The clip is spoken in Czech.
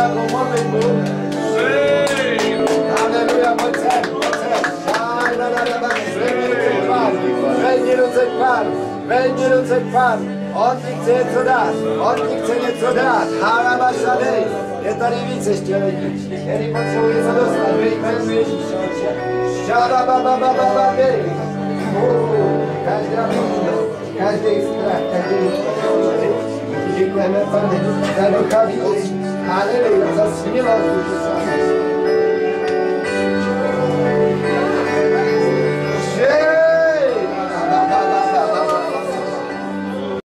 nějakou modlitbu. Aleluja, pojď sem. Vedni ruce k pánu, vedni ruce k pánu. On ti chce něco dát, on ti chce něco dát. Halabašadej. Je tady víc ještě lidí, který potřebují něco dostat. Vy jménu Ježíše, Otče. Šalababababababej. Každá možnost, každý strach, každý děkujeme, Pane, za ducha víry. Haleluja, za smilost duše svaté.